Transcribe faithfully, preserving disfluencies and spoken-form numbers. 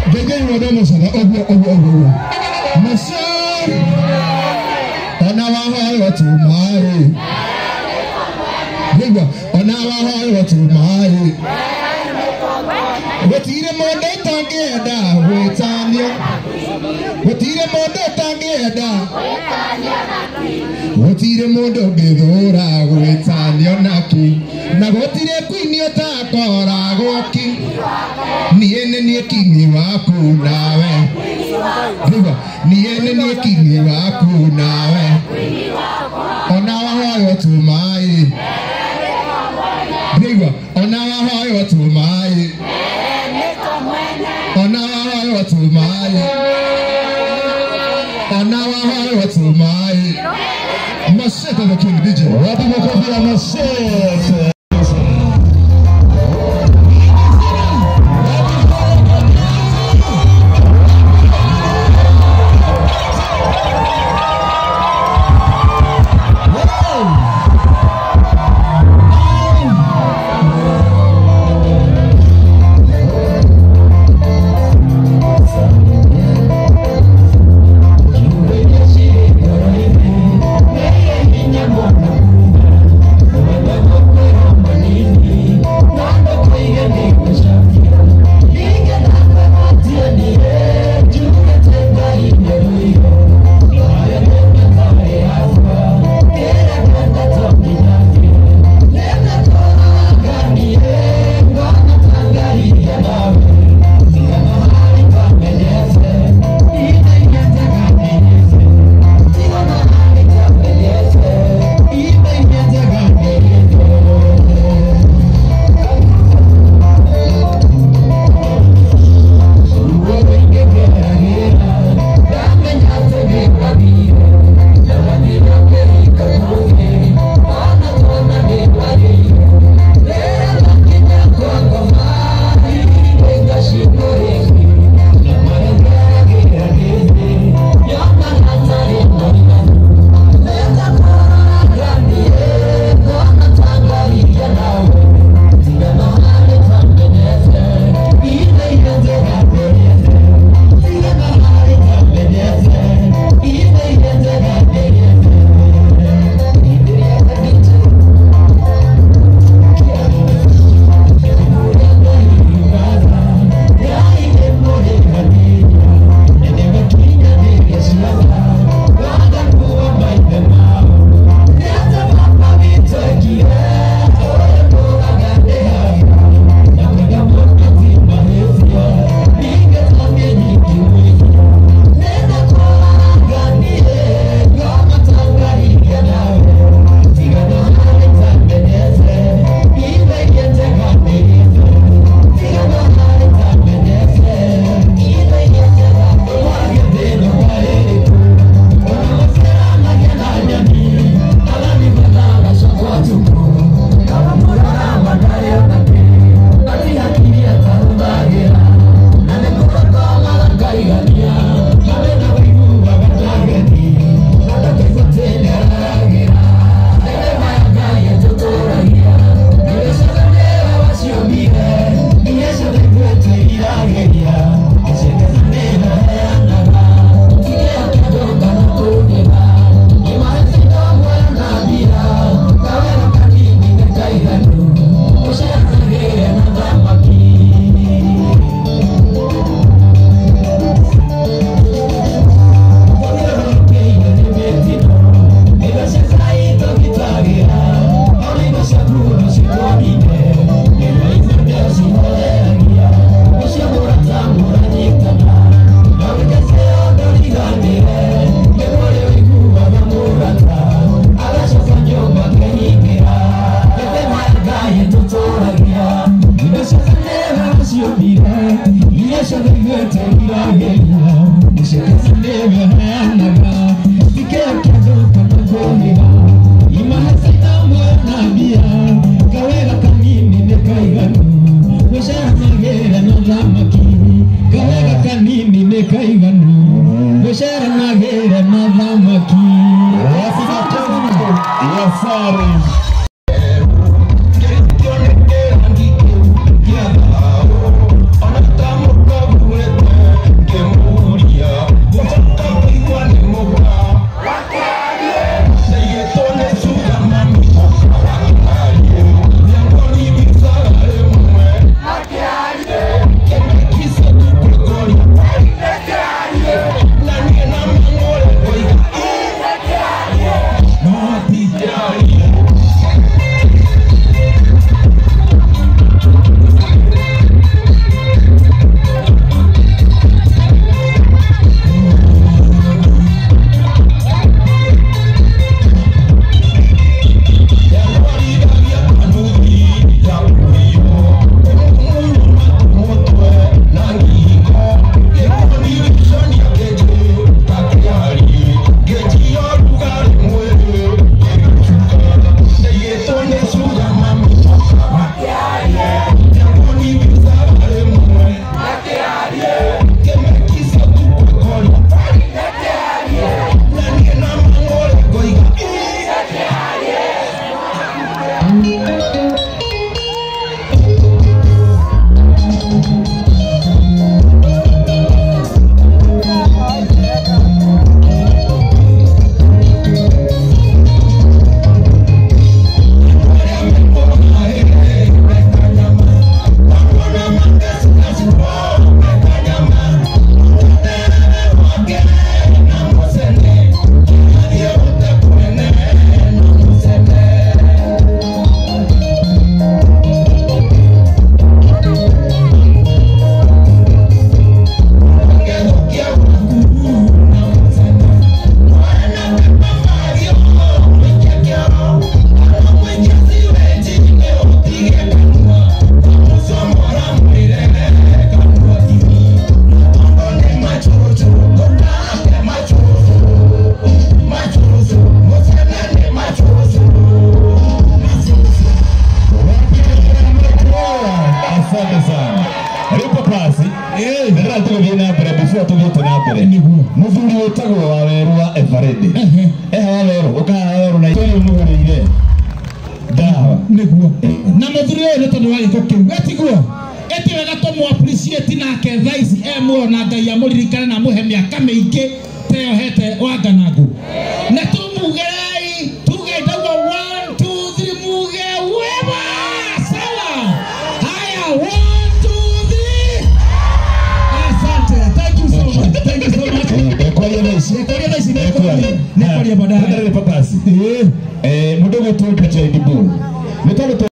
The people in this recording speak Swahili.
Gege wodomo sana obo obo obo. Masa ona wa ho to mai. Gege ona wa ho to mai. Wetire mondo tangeda wetania. Wetire mondo tangeda. Wetire mondo gedora wetania naki. Na wetire kwini otakora goki. Niene nie kingi waku nawe. Gege niene nie kingi waku nawe. Ona wa ho to mai. Gege ona wa ho to mai. Ona wa ho to mai. Ona wa ho to mai. Maseta the king D J. Wapi makofi ya Maseta. Sorry. Eh. Ndara tuge na mbere before tuge na mbere. Niguo. Muthuri wetagwo wa Weru wa Everett. Ehe. Eh wa Weru ukaha Weru na itoi mugureire. Dawa. Niguo. Na muthuri uyu tondu wa giko kiu. Etiguo. Eti wega tomu appreciate nake thaici e muona Ngai amuririkana na muhe miaka mingi teo hete Wanganangu. Na tumugerei tuge ndauga one two three muge wema. Sawa. Haya one two three. Asante. Thank you so much. Thank you so much. Ekoria thaici. Ekoria thaici ekoria. Nekoria baadaye. Ndare papasi. Eh. Eh mudogo tu cha idibu. Nitalo